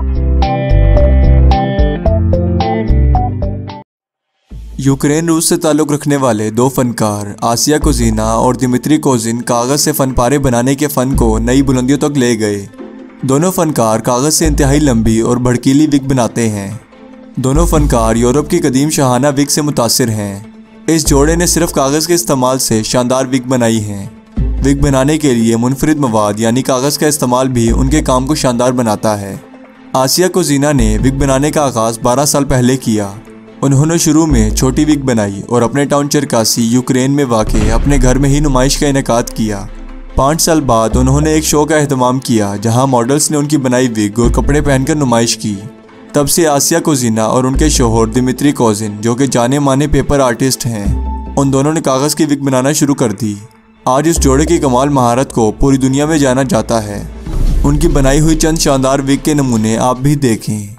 Ukraine रूस से ताल्लुक़ रखने वाले दो फनकार आसिया कोज़िना और दिमित्री कोज़िन कागज़ से फनपारे बनाने के फ़न को नई बुलंदियों तक ले गए। दोनों फनकार कागज़ से इंतहाई लंबी और भड़कीली विग बनाते हैं। दोनों फनकार यूरोप की कदीम शाहाना विग से मुतासिर हैं। इस जोड़े ने सिर्फ कागज़ के इस्तेमाल से शानदार विग बनाई हैं। विग बनाने के लिए मुनफरिद मवाद यानी कागज़ का इस्तेमाल भी उनके काम को शानदार बनाता है। आसिया कोज़िना ने विग बनाने का आगाज़ 12 साल पहले किया। उन्होंने शुरू में छोटी विग बनाई और अपने टाउन चरकासी यूक्रेन में वाक़े अपने घर में ही नुमाइश का इनेकाद किया। 5 साल बाद उन्होंने एक शो का एहतमाम किया जहां मॉडल्स ने उनकी बनाई विग और कपड़े पहनकर नुमाइश की। तब से आसिया कोज़िना और उनके शोहर दिमित्री कोज़िन, जो कि जाने माने पेपर आर्टिस्ट हैं, उन दोनों ने कागज़ की विग बनाना शुरू कर दी। आज इस जोड़े की कमाल महारत को पूरी दुनिया में जाना जाता है। उनकी बनाई हुई चंद शानदार विग के नमूने आप भी देखें।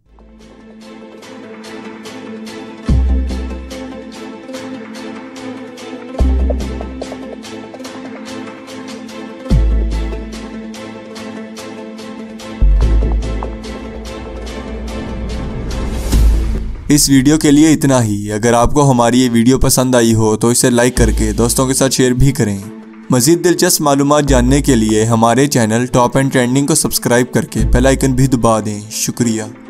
इस वीडियो के लिए इतना ही। अगर आपको हमारी ये वीडियो पसंद आई हो तो इसे लाइक करके दोस्तों के साथ शेयर भी करें। मज़ीद दिलचस्प मालूमात जानने के लिए हमारे चैनल टॉप एंड ट्रेंडिंग को सब्सक्राइब करके बेल आइकन भी दबा दें। शुक्रिया।